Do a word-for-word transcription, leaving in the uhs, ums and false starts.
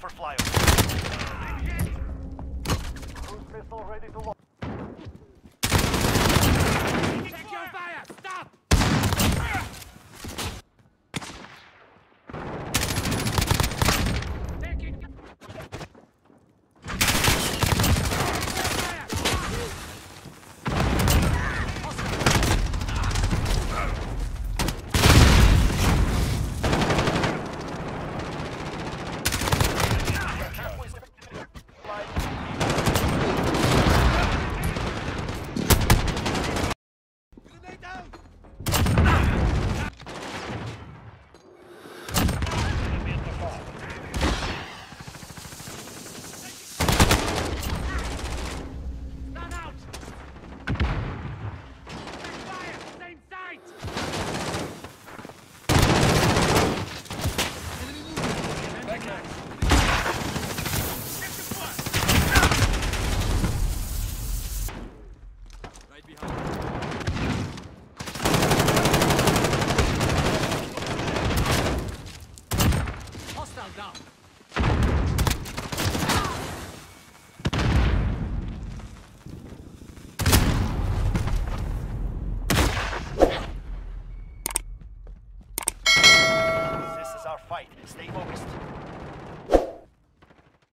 for flyover. Cruise missile ready to launch. Take your fire! Stop! Taking fire! Down. This is our fight. Stay focused.